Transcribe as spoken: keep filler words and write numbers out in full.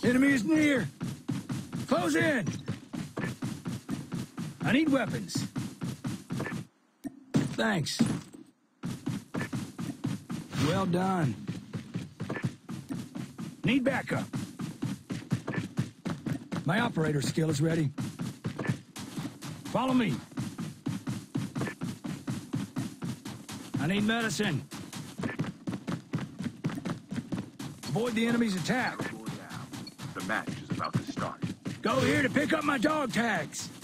Enemy is near. Close in. I need weapons. Thanks. Well done. Need backup. My operator skill is ready. Follow me. I need medicine. Avoid the enemy's attack. The match is about to start. Go here to pick up my dog tags.